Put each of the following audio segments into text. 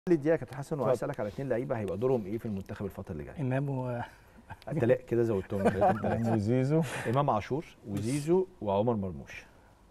دي يا كابتن حسن، وعايز اسالك على 2 لعيبه هيبقى دورهم ايه في المنتخب الفتره اللي جايه؟ امام تلاقي كده زودتهم امام وزيزو. امام عاشور وزيزو وعمر مرموش.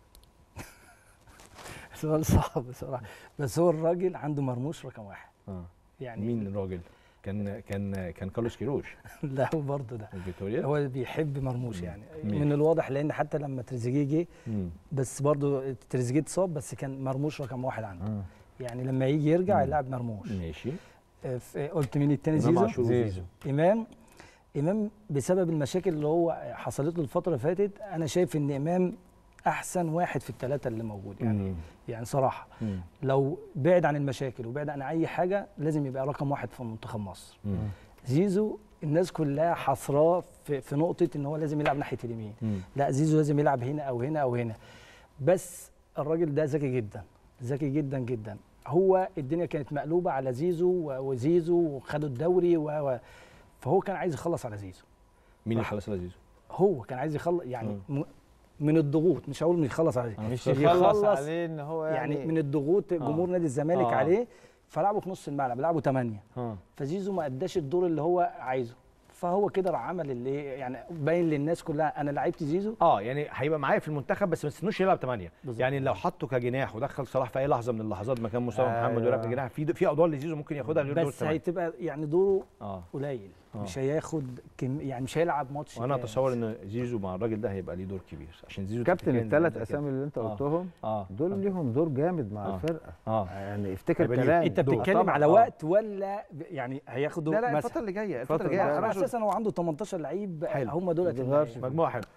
سؤال صعب بصراحه، بس هو الراجل عنده مرموش رقم واحد. يعني مين الراجل؟ كان كارلوس كيروش. لا هو برضه ده فيتوريا هو بيحب مرموش يعني من الواضح، لان حتى لما تريزيجيه جه بس برضه تريزيجيه اتصاب، بس كان مرموش رقم واحد عنده. يعني لما يجي يرجع يلعب مرموش. ماشي. قلت مين التاني؟ زيزو. امام بسبب المشاكل اللي هو حصلت له الفتره اللي فاتت، انا شايف ان امام احسن واحد في الثلاثه اللي موجود يعني. يعني صراحه لو بعد عن المشاكل وبعد عن اي حاجه لازم يبقى رقم واحد في منتخب مصر. زيزو الناس كلها حصراه في نقطه ان هو لازم يلعب ناحيه اليمين. لا، زيزو لازم يلعب هنا او هنا او هنا. بس الراجل ده ذكي جدا، ذكي جدا جدا. هو الدنيا كانت مقلوبه على زيزو وخدوا الدوري فهو كان عايز يخلص على زيزو. مين اللي خلص على زيزو؟ هو كان عايز يخلص يعني من الضغوط، مش هقول انه يخلص عليه، مش يخلص عليه ان هو يعني من الضغوط جمهور نادي الزمالك عليه، فلعبه في نص الملعب، لعبه 8. فزيزو ما اداش الدور اللي هو عايزه، فهو كده راح عمل اللي يعني باين للناس كلها انا لعبت زيزو. يعني هيبقى معايا في المنتخب بس ما تستنوش يلعب 8. يعني لو حطه كجناح ودخل صلاح في اي لحظه من اللحظات مكان مصطفى محمد ويلعب كجناح، في ادوار لزيزو ممكن ياخدها غير دور بس هتبقى يعني دوره قليل. مش هياخد يعني مش هيلعب ماتش. وانا اتصور ان زيزو مع الراجل ده هيبقى ليه دور كبير، عشان زيزو كابتن الثلاث اسامي اللي انت قلتهم دول ليهم دور جامد مع الفرقه. يعني افتكر كلام انت بتتكلم على وقت ولا يعني هياخدوا؟ لا الفتره اللي جايه على اساس هو عنده 18 لعيب هم دول مجموعه حلوه.